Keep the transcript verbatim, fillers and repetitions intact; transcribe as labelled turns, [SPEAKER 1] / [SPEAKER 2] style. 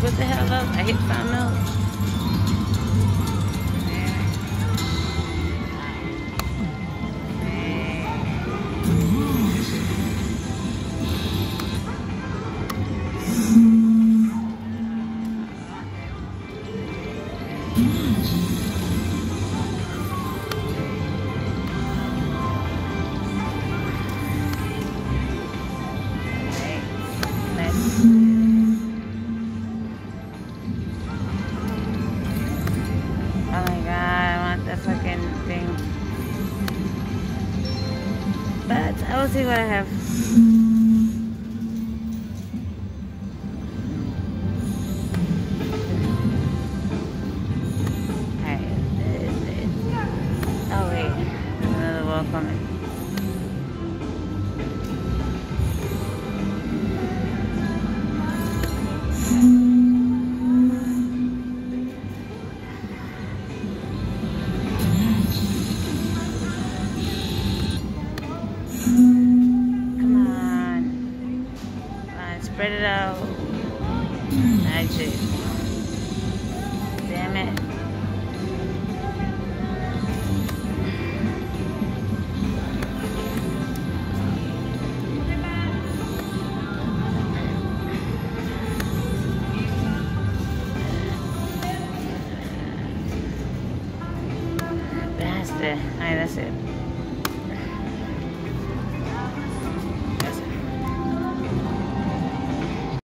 [SPEAKER 1] what the hell else? I hit something else. But I will see what I have. Alright, oh wait, there's another wall coming. Spread it out. That's it. Damn it. That's it. Alright, that's it.